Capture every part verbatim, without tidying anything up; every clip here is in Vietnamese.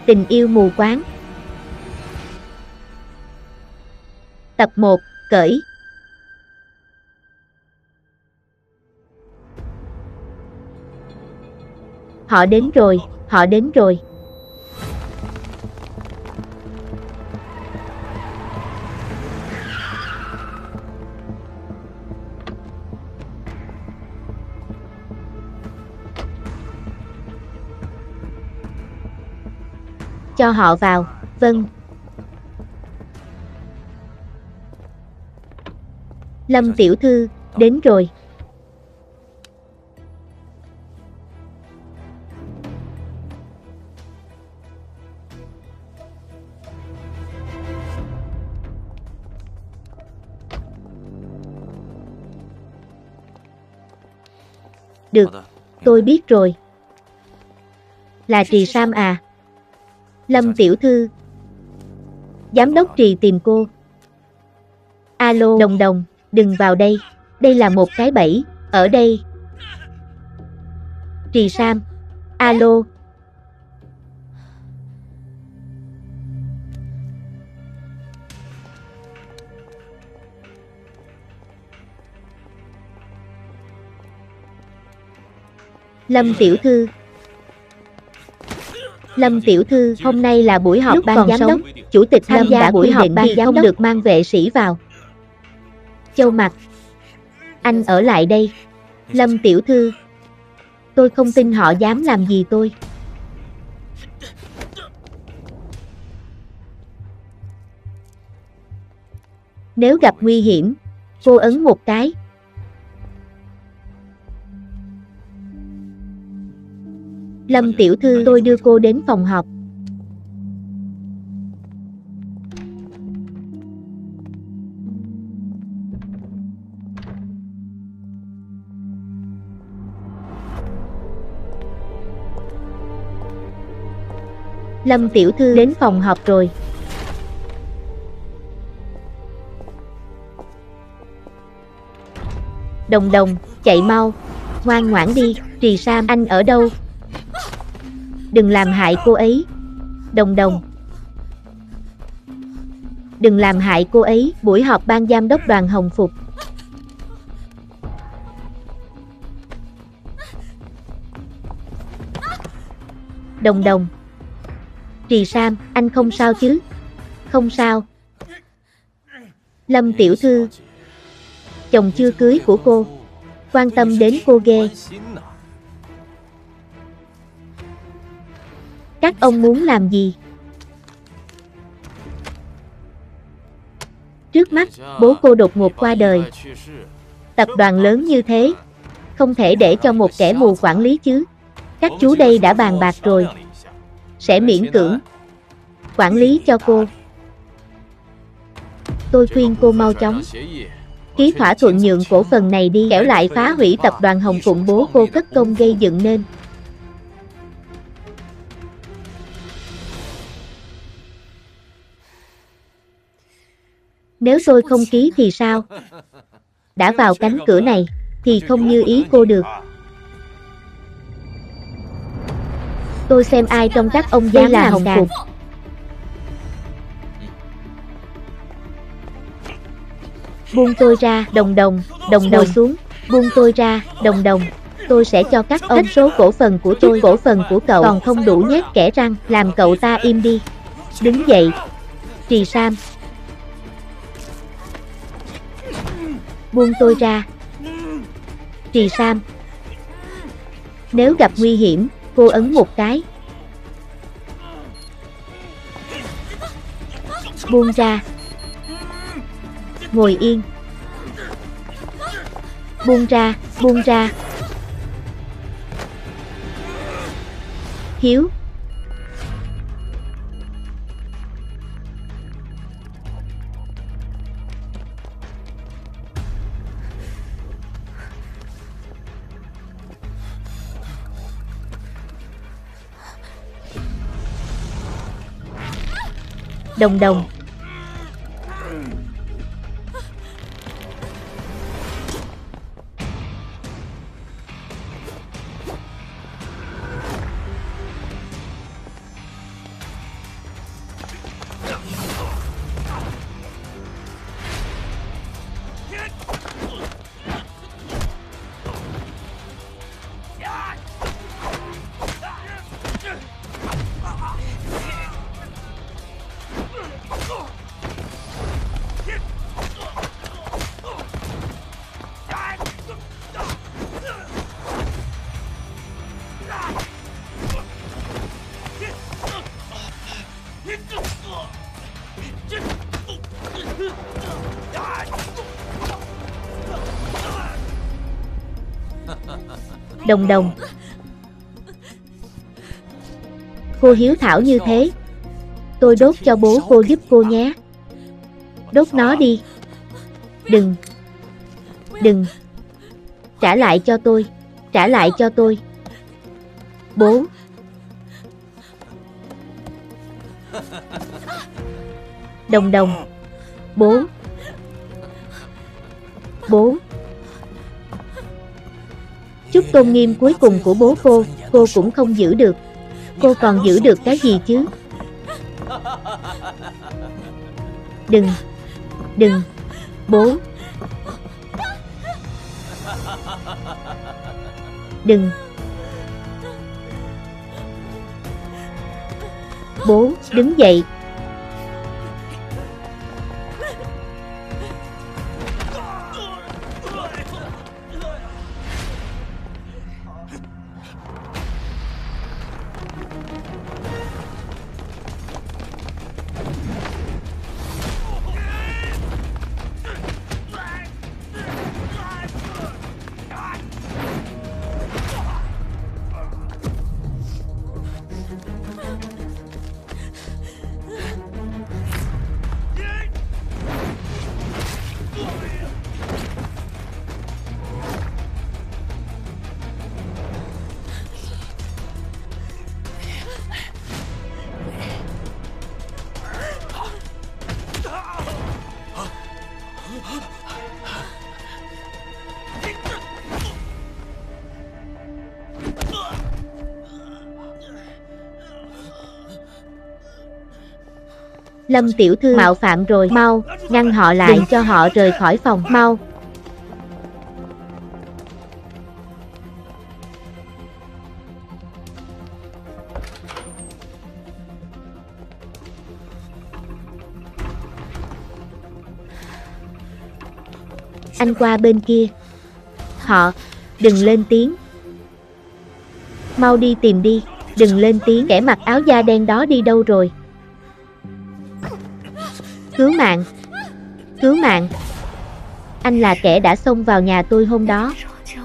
Tình yêu mù quáng. Tập một, cởi. Họ đến rồi, họ đến rồi. Cho họ vào, vâng. Lâm tiểu thư, đến rồi. Được, tôi biết rồi. Là Trì Sam à? Lâm tiểu thư. Giám đốc Trì tìm cô. Alo, Đồng Đồng, đừng vào đây. Đây là một cái bẫy, ở đây. Trì Sam. Alo. Lâm tiểu thư. Lâm tiểu thư, hôm nay là buổi họp ban giám đốc. Chủ tịch tham gia buổi họp ban giám đốc được mang vệ sĩ vào. Châu Mặc, anh ở lại đây. Lâm tiểu thư, tôi không tin họ dám làm gì tôi. Nếu gặp nguy hiểm, cô ấn một cái. Lâm tiểu thư, tôi đưa cô đến phòng họp. Lâm tiểu thư đến phòng họp rồi. Đồng Đồng, chạy mau. Ngoan ngoãn đi. Trì Sam, anh ở đâu? Đừng làm hại cô ấy. Đồng Đồng. Đừng làm hại cô ấy. Buổi họp ban giám đốc Đoàn Hồng Phục. Đồng Đồng. Trì Sam, anh không sao chứ? Không sao. Lâm tiểu thư. Chồng chưa cưới của cô. Quan tâm đến cô ghê. Các ông muốn làm gì? Trước mắt, bố cô đột ngột qua đời. Tập đoàn lớn như thế, không thể để cho một kẻ mù quản lý chứ. Các chú đây đã bàn bạc rồi. Sẽ miễn cưỡng quản lý cho cô. Tôi khuyên cô mau chóng ký thỏa thuận nhượng cổ phần này đi, kẻo lại phá hủy tập đoàn Hồng Phụng bố cô cất công gây dựng nên. Nếu tôi không ký thì sao? Đã vào cánh cửa này, thì không như ý cô được. Tôi xem ai trong các ông dám là Hồng Phục. Buông tôi ra, Đồng Đồng, Đồng Đồng xuống. Buông tôi ra, Đồng Đồng. Tôi sẽ cho các ông số cổ phần của tôi. Cổ phần của cậu còn không đủ nhét kẽ răng. Làm cậu ta im đi. Đứng dậy. Trì Sam. Buông tôi ra. Trì Sam. Nếu gặp nguy hiểm, cô ấn một cái. Buông ra. Ngồi yên. Buông ra, buông ra. Hiếu. Đồng Đồng. Đồng đồng. Cô hiếu thảo như thế. Tôi đốt cho bố cô giúp cô nhé. Đốt nó đi. Đừng. Đừng. Trả lại cho tôi. Trả lại cho tôi. Bố. Đồng đồng. Bố. Bố. Chút tôn nghiêm cuối cùng của bố cô, cô cũng không giữ được. Cô còn giữ được cái gì chứ? Đừng. Đừng. Bố. Đừng. Bố, đứng dậy. Lâm tiểu thư mạo phạm rồi, mau, ngăn họ lại, đừng cho họ rời khỏi phòng, mau. Anh qua bên kia. Họ, đừng lên tiếng. Mau đi tìm đi, đừng lên tiếng, kẻ mặc áo da đen đó đi đâu rồi? Cứu mạng! Cứu mạng! Anh là kẻ đã xông vào nhà tôi hôm đó.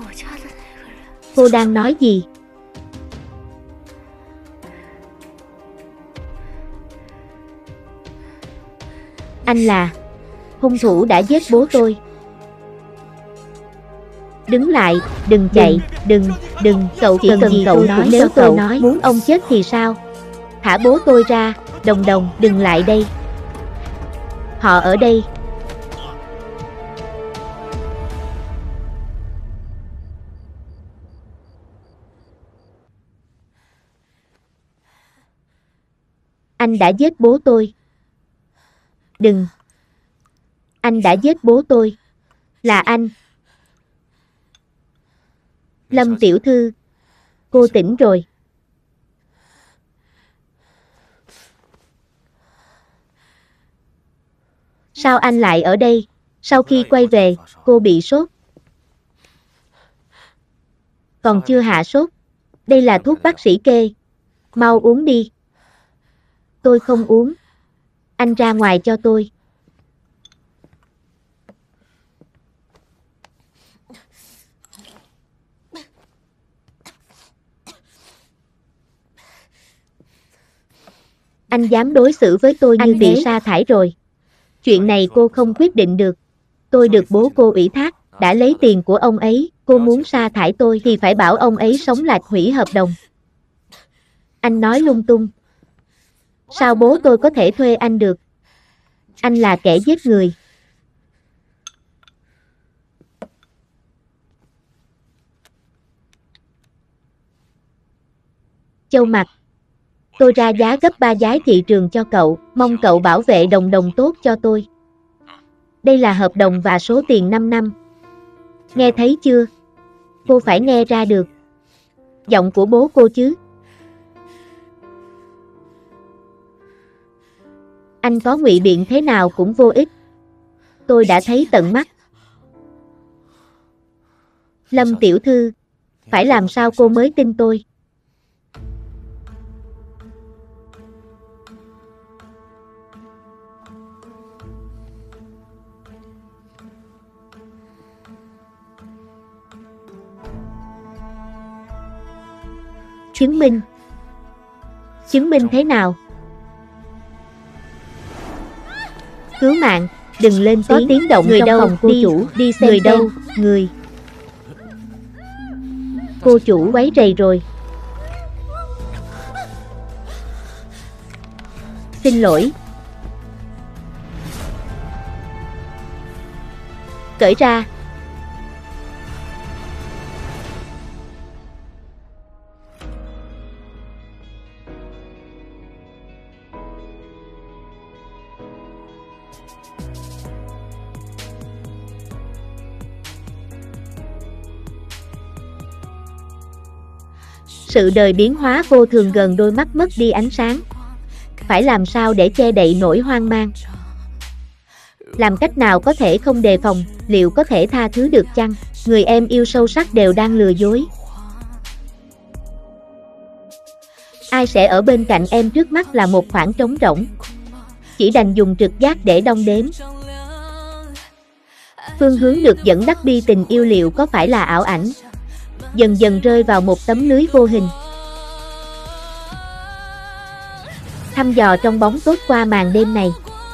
Cô đang nói gì? Anh là hung thủ đã giết bố tôi. Đứng lại, đừng chạy, đừng, đừng, cậu chỉ cần gì cậu nói, nếu tôi nói muốn ông chết thì sao? Thả bố tôi ra, đồng đồng, đừng lại đây. Họ ở đây. Anh đã giết bố tôi. Đừng. Anh đã giết bố tôi. Là anh. Lâm tiểu thư. Cô tỉnh rồi. Sao anh lại ở đây? Sau khi quay về, cô bị sốt. Còn chưa hạ sốt. Đây là thuốc bác sĩ kê. Mau uống đi. Tôi không uống. Anh ra ngoài cho tôi. Anh dám đối xử với tôi như bị sa thải rồi. Chuyện này cô không quyết định được. Tôi được bố cô ủy thác, đã lấy tiền của ông ấy, cô muốn sa thải tôi thì phải bảo ông ấy sống lại hủy hợp đồng. Anh nói lung tung. Sao bố tôi có thể thuê anh được? Anh là kẻ giết người. Châu Mặt. Tôi ra giá gấp ba giá thị trường cho cậu, mong cậu bảo vệ đồng đồng tốt cho tôi. Đây là hợp đồng và số tiền năm năm. Nghe thấy chưa? Cô phải nghe ra được. Giọng của bố cô chứ. Anh có ngụy biện thế nào cũng vô ích. Tôi đã thấy tận mắt. Lâm tiểu thư, phải làm sao cô mới tin tôi? Chứng minh. Chứng minh thế nào? Cứu mạng, đừng lên tiếng, có tiếng động người trong đâu, phòng cô đi, chủ, đi xem người đâu, người. Cô chủ quấy rầy rồi. Xin lỗi. Cởi ra. Sự đời biến hóa vô thường gần đôi mắt mất đi ánh sáng. Phải làm sao để che đậy nỗi hoang mang? Làm cách nào có thể không đề phòng, liệu có thể tha thứ được chăng? Người em yêu sâu sắc đều đang lừa dối. Ai sẽ ở bên cạnh em? Trước mắt là một khoảng trống rỗng. Chỉ đành dùng trực giác để đong đếm. Phương hướng được dẫn dắt đi tình yêu liệu có phải là ảo ảnh? Dần dần rơi vào một tấm lưới vô hình. Thăm dò trong bóng tối qua màn đêm này.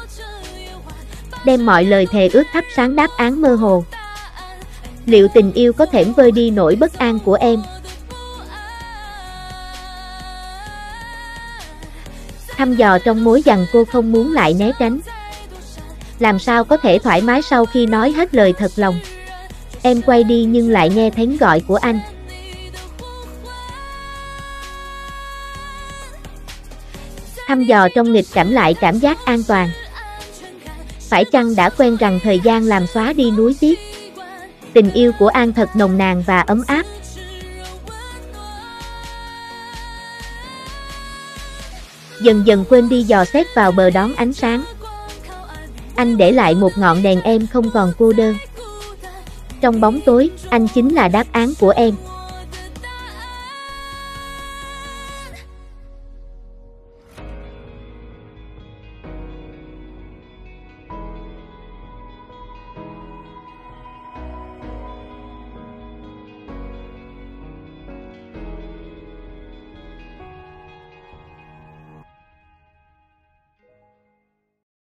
Đem mọi lời thề ước thắp sáng đáp án mơ hồ. Liệu tình yêu có thể vơi đi nỗi bất an của em? Thăm dò trong mối giằng cô không muốn lại né tránh. Làm sao có thể thoải mái sau khi nói hết lời thật lòng? Em quay đi nhưng lại nghe tiếng gọi của anh. Thăm dò trong nghịch cảm lại cảm giác an toàn. Phải chăng đã quen rằng thời gian làm xóa đi nuối tiếc? Tình yêu của An thật nồng nàn và ấm áp. Dần dần quên đi dò xét vào bờ đón ánh sáng. Anh để lại một ngọn đèn, em không còn cô đơn. Trong bóng tối, anh chính là đáp án của em.